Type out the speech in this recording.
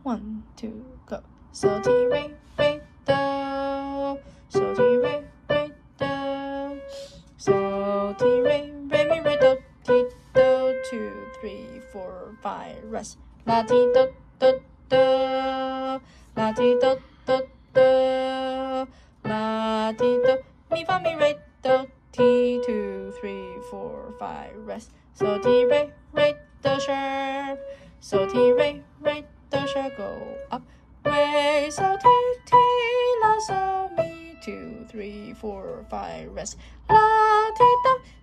1, 2, go. So ti re re do. So ti re re do. So ti re re mi re do ti do. 2, 3, 4, 5. Rest. La ti do do do. La ti do do do. La ti do mi fa mi re do ti. 2, 3, 4, 5. Rest. So ti re re do sharp. So ti re re do sharp. Go up. Re so ti la so mi. 2, 3, 4, 5. Rest. La ti do